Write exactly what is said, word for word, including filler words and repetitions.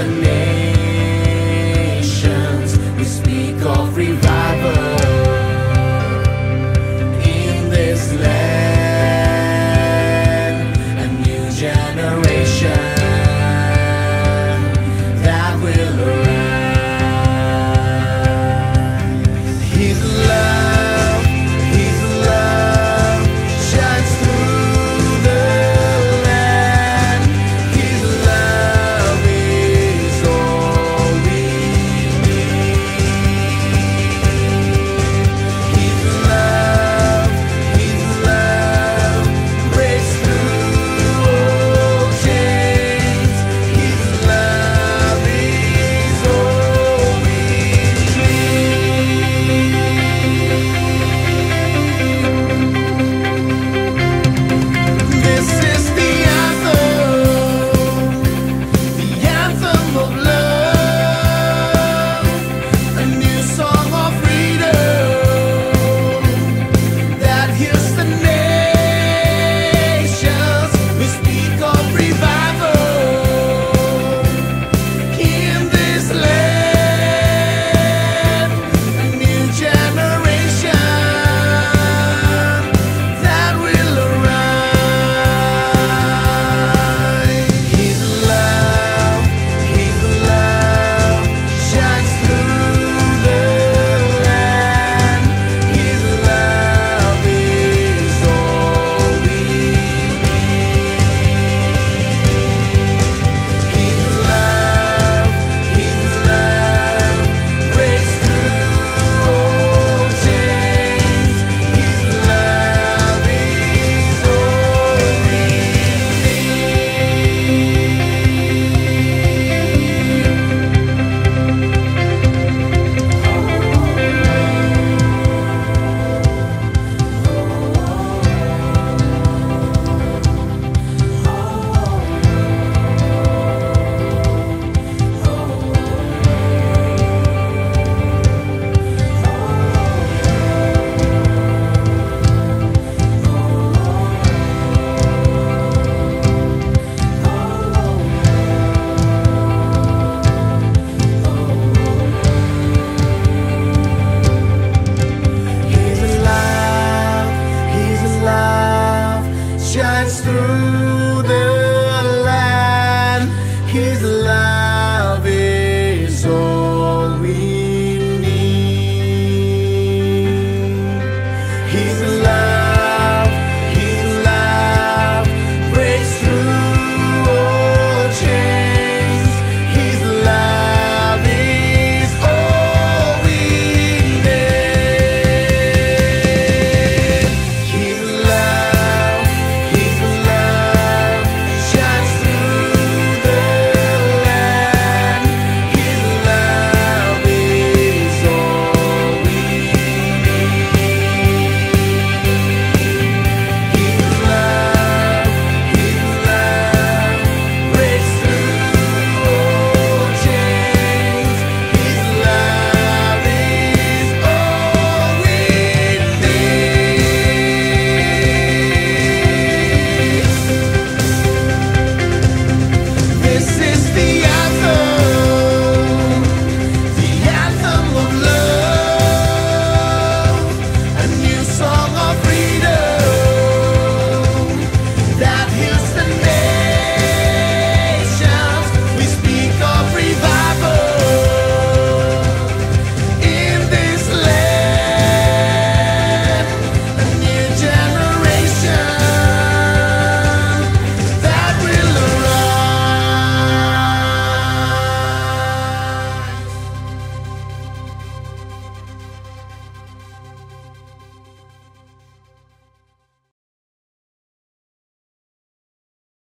the nations. We speak of revival in this land, a new generation that will arise. His love, His love shines through the land. His love is all we need. His love, His love breaks through all chains. His love is all we need. This is the anthem, the anthem of love, a new song of freedom that heals the nations. We speak of revival in this land, a new generation that will arise. His love, His love shines through the land. His love is all we need. His love, His love breaks through all chains. His love is all we His love, His love shines through the land. His love